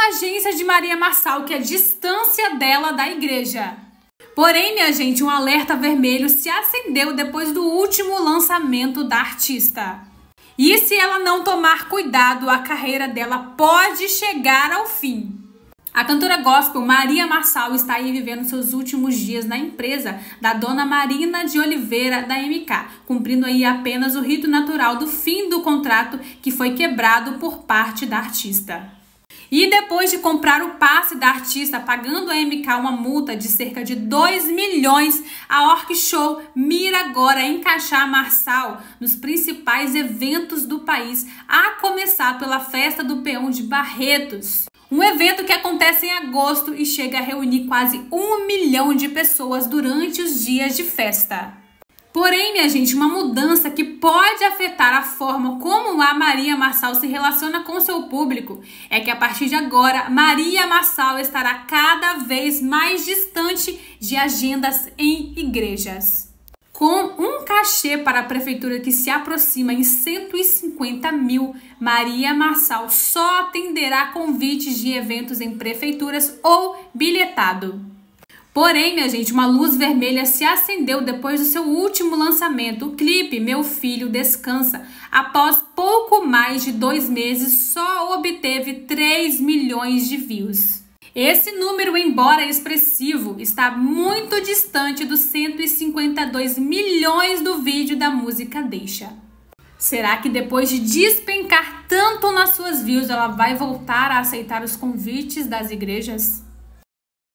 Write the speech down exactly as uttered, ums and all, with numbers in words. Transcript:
agência de Maria Marçal, que é a distância dela da igreja. Porém, minha gente, um alerta vermelho se acendeu depois do último lançamento da artista. E se ela não tomar cuidado, a carreira dela pode chegar ao fim. A cantora gospel Maria Marçal está aí vivendo seus últimos dias na empresa da dona Marina de Oliveira da M K, cumprindo aí apenas o rito natural do fim do contrato que foi quebrado por parte da artista. E depois de comprar o passe da artista, pagando a M K uma multa de cerca de dois milhões, a Ork Show mira agora encaixar Marçal nos principais eventos do país, a começar pela Festa do Peão de Barretos. Um evento que acontece em agosto e chega a reunir quase um milhão de pessoas durante os dias de festa. Porém, minha gente, uma mudança que pode afetar a forma como a Maria Marçal se relaciona com seu público é que a partir de agora, Maria Marçal estará cada vez mais distante de agendas em igrejas. Com um cachê para a prefeitura que se aproxima em cento e cinquenta mil, Maria Marçal só atenderá convites de eventos em prefeituras ou bilhetado. Porém, minha gente, uma luz vermelha se acendeu depois do seu último lançamento, o clipe Meu Filho Descansa. Após pouco mais de dois meses, só obteve três milhões de views. Esse número, embora expressivo, está muito distante dos cento e cinquenta e dois milhões do vídeo da música Deixa. Será que depois de despencar tanto nas suas views, ela vai voltar a aceitar os convites das igrejas?